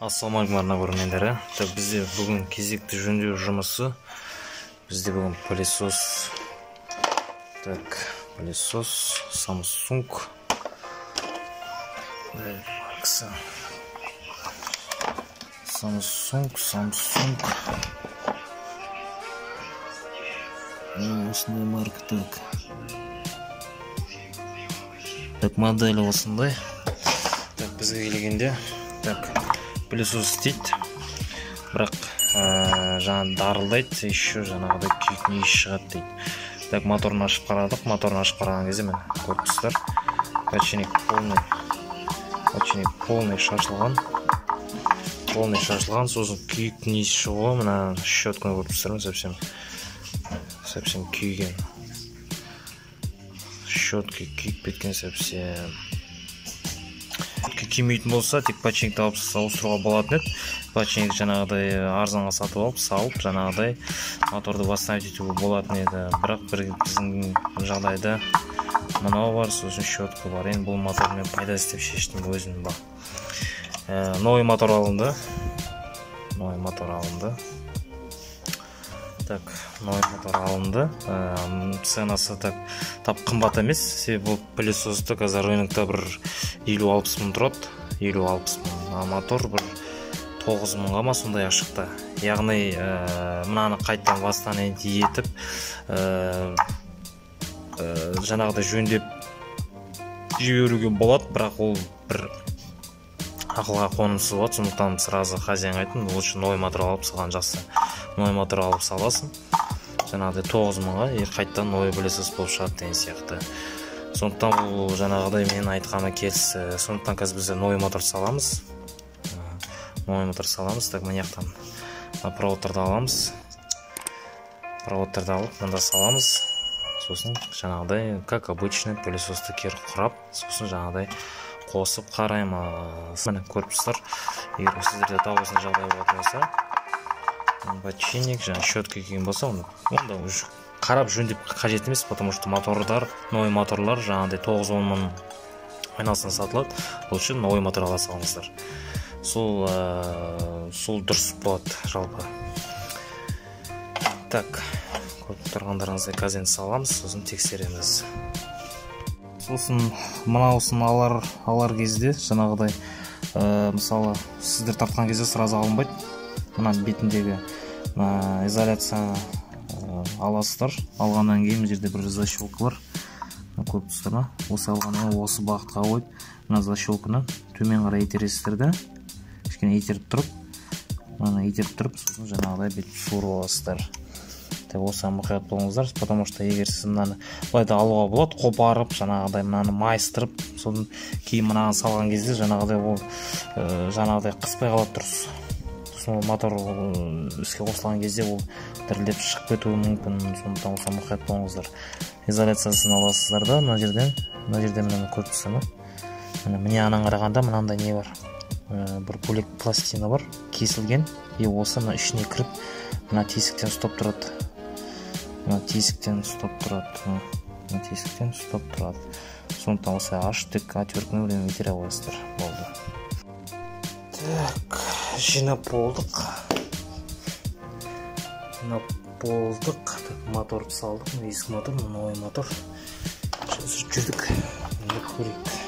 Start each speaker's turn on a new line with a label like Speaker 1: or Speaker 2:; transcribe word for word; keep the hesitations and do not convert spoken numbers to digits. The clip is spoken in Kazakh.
Speaker 1: Ассалаумағалейкум көрермендер. Так, бізде бүгін кезекті жөндеу жұмысы. Бізде бүгін пылесос. Так, пылесос Samsung. Samsung, Samsung. Осындай марка, так. Так, моделі осындай. Так, бізге келгенде, так, пылесос істейді, бірақ жаңа дарылдайды, еще жаңағыдай күйіктің иісі шығады дейді. Так, моторын ашып қарадық, моторын ашып қараған кезде мен көріп тұрсыздар, подшипник полный, подшипник полный шашылған, полный шашылған, сосын күйіктің иісі шығуы, мына щетканы көріп тұрсыздар, совсем, совсем күйген, щетка күйіп кеткен совсем. Күймейтін болса, тек подшипникті алып ауыстыруға болатын еді. Подшипник жаңағыдай арзанға сатып алып, салып, жаңағыдай моторды восстановить етуге болатын еді. Бірақ бір біздің жағдайда мынау бар, сосын щетка бар. Енді бұл мотормен пайдасы деп шештім өзім бар. Новый мотор алынды. Новый мотор алынды. Так, новый мотор алынды. Ценасы так тап қымбат емес. Себебі бұл пылесосты қазір рынокта бір елу алпыс мың тұрады. елу алпыс мың. А мотор бір тоғыз мыңға ма сондай шықты. Яғни мынаны қайттан восстановить етіп, жаңағыдай жөндеп жіберуге болады, бірақ ол бір ақылға қонымсыз болады. Сондықтан сразу хозяин айттым, лучше новый мотор алып салған жақсы. Новый мотор алып саласың, жаңағыдай тоғыз мыңға ер қайттан новый пылесос болып шығады деген сияқты. Сондықтан бұл жаңағыдай мен айтқаны келісі. Сондықтан қазір біз новый мотор саламыз. Новый мотор саламыз. Так, мына жақтан проводтарды аламыз. Проводтарды алып, мында саламыз. Сосын жаңағыдай, как обычный пылесосты кері құрап, сосын жаңағыдай қосып қараймыз. Міне көріп тұрсыздар. Егер сіздерде тау осындай жағдай болатын болса, подшипник, жаңа щетка күйген болса, онда уже қарап жөндеп қажет емес, потому что моторлар, новый моторлар жаңағыдай тоғыз он мың айналасынан сатылады. Лучше новый мотор ала салыңыздар. Сол сол дұрыс болады жалпы. Так, көріп тұрғандарыңыздай қазір саламыз, сосын тексереміз. Сосын мынаусын алар алар кезде жаңағыдай мысалы сіздер тартқан кезде сразу алынбайды. Мына бетіндегі изоляция аласыздар. Алғаннан кейін жерде бір защелка бар. Көріп тұрсыздар ма? Осы алғаннан кейін осы бағытқа қойып, мына защелканы төмен қарай итересіздер да, кішкене итеріп тұрып, мына итеріп тұрып, сосын жаңағыдай бет суырып аласыздар. Так, осыған мұқият болыңыздар, потому что егер сіз мынаны былайда алуға болады, қопарып, жаңағыдай мынаны майыстырып, сосын кейін мынаны салған кезде жаңағыдай ол жаңағыдай қыспай қалады дұрыс. Мотор іске қосылған кезде ол дірілдеп шығып кетуі мүмкін. Сондықтан осыған мұқият болыңыздар. Изоляциясын аласыздар да, мына жерден, мына жерден мынаны көріп тұрсыздар ма? Міне анан қарағанда мынандай не бар? Бір бөлек пластина бар, кесілген, и осы мына ішіне кіріп, мына тесіктен ұстап тұрады. Мына тесіктен ұстап тұрады. Мына тесіктен ұстап тұрады. Сондықтан осы аш тек отвертканы білем итере қойасыздар. Болды. Так, жинап болдық. Жинап болдық. Моторды салдық. Ескі мотор, новый мотор. Жүрдік. Көрейік.